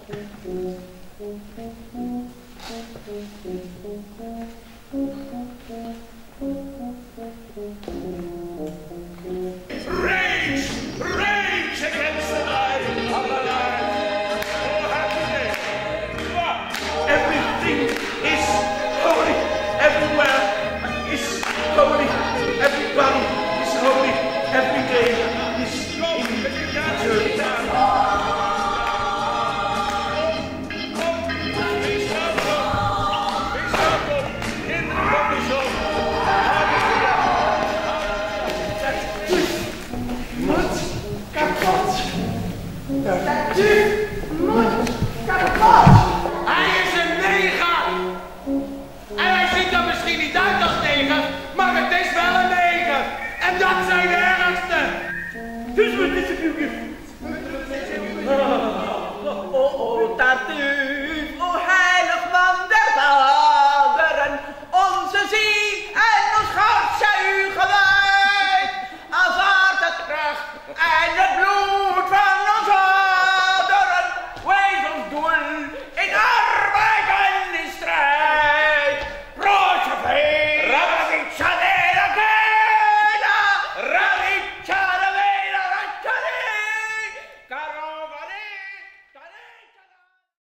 Rage against the light of the land. Oh, happy day. Everything is holy. Everywhere is holy. Everybody is holy. Every day is Hij is een neger! En hij ziet er misschien niet uit als neger, maar het is wel een neger! En dat zijn de ergste! Dus wat is het nu? Oh, tartu!